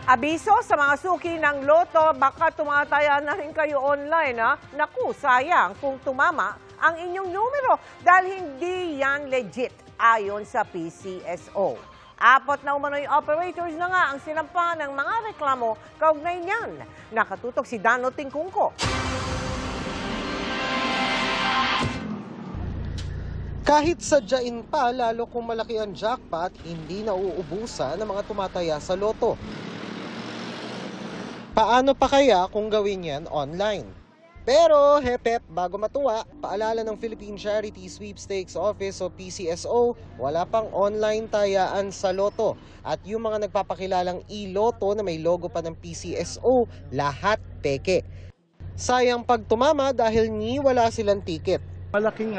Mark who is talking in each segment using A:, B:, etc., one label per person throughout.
A: Abiso sa mga suki ng loto, baka tumataya na rin kayo online. Naku, sayang kung tumama ang inyong numero dahil hindi yan legit ayon sa PCSO. Apat na umano'y operators na nga ang sinampa ng mga reklamo kaugnay niyan. Nakatutok si Dano Tingkungko.
B: Kahit sadyain pa, lalo kung malaki ang jackpot, hindi nauubusan ng mga tumataya sa loto. Paano pa kaya kung gawin yan online? Pero, hepep, bago matuwa, paalala ng Philippine Charity Sweepstakes Office o PCSO, wala pang online tayaan sa loto. At yung mga nagpapakilalang e-loto na may logo pa ng PCSO, lahat peke. Sayang pag tumama dahil wala silang ticket.
C: Malaking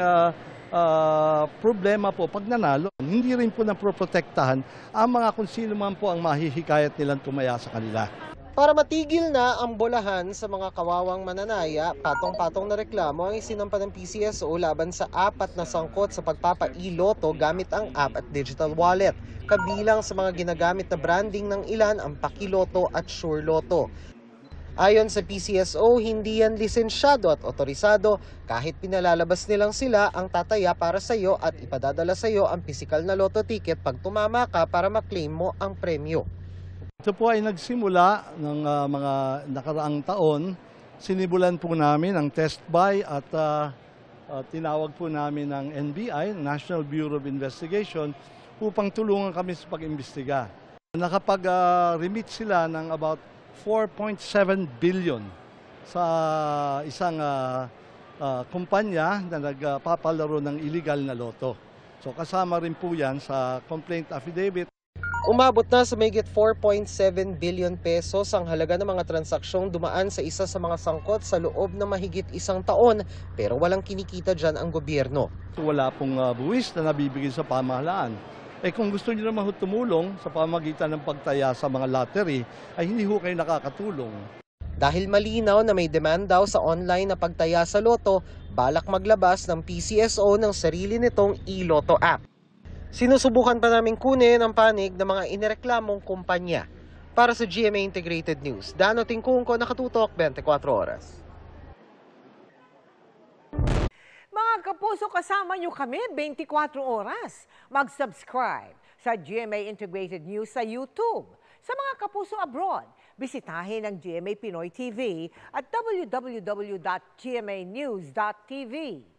C: problema po pag nanalo. Hindi rin po naproprotektahan ang mga kung sino man po ang mahihikayat nilang tumaya sa kanila.
B: Para matigil na ang bolahan sa mga kawawang mananaya, patong-patong na reklamo ang isinampa ng PCSO laban sa apat na sangkot sa pagpapa-e-loto gamit ang app at digital wallet. Kabilang sa mga ginagamit na branding ng ilan ang Pakiloto at SureLoto. Ayon sa PCSO, hindi yan lisensyado at otorisado kahit pinalalabas nilang sila ang tataya para sa iyo at ipadadala sa iyo ang pisikal na loto ticket pag tumama ka para maklaim mo ang premyo.
C: Ito po ay nagsimula ng mga nakaraang taon. Sinimulan po namin ang test buy at tinawag po namin ng NBI, National Bureau of Investigation, upang tulungan kami sa pag-imbestiga. Nakapag-remit sila ng about 4.7 billion sa isang kumpanya na nagpapalaro ng illegal na loto. So kasama rin po yan sa complaint affidavit.
B: Umabot na sa mahigit 4.7 billion pesos ang halaga ng mga transaksyong dumaan sa isa sa mga sangkot sa loob ng mahigit isang taon pero walang kinikita dyan ang gobyerno.
C: Wala pong buwis na nabibigay sa pamahalaan. Kung gusto niyo naman tumulong sa pamagitan ng pagtaya sa mga lottery, ay hindi ho kayo nakakatulong.
B: Dahil malinaw na may demand daw sa online na pagtaya sa loto, balak maglabas ng PCSO ng sarili nitong e-loto app. Sinusubukan pa namin kunin ang panig ng mga inireklamong kumpanya. Para sa GMA Integrated News, Dano Tingkungko, nakatutok 24 oras.
A: Mga kapuso, kasama nyo kami 24 oras. Mag-subscribe sa GMA Integrated News sa YouTube. Sa mga kapuso abroad, bisitahin ang GMA Pinoy TV at www.gmanews.tv.